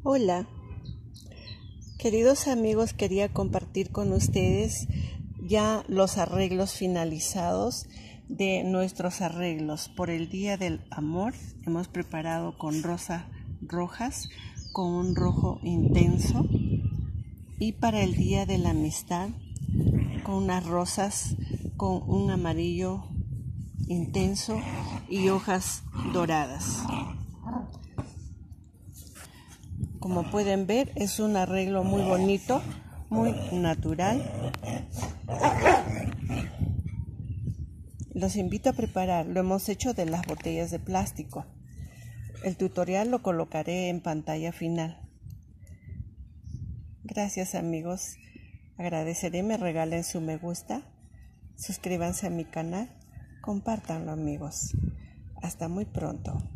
Hola, queridos amigos, quería compartir con ustedes ya los arreglos finalizados de nuestros arreglos. Por el Día del Amor hemos preparado con rosas rojas, con un rojo intenso, y para el Día de la Amistad con unas rosas con un amarillo intenso y hojas doradas. Como pueden ver, es un arreglo muy bonito, muy natural. Los invito a preparar. Lo hemos hecho de las botellas de plástico. El tutorial lo colocaré en pantalla final. Gracias, amigos. Agradeceré me regalen su me gusta. Suscríbanse a mi canal. Compártanlo, amigos. Hasta muy pronto.